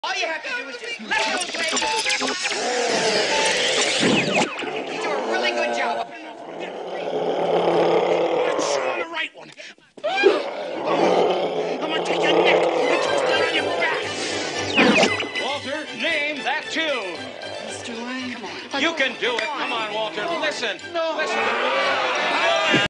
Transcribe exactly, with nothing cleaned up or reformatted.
All you have to do is just let those legs. You do a really good job. I'm sure on the right one. I'm gonna take your neck and twist it on your back. Walter, name that tune. Mister Wayne, come on. You can do it. Come on, Walter. Listen. No. Listen.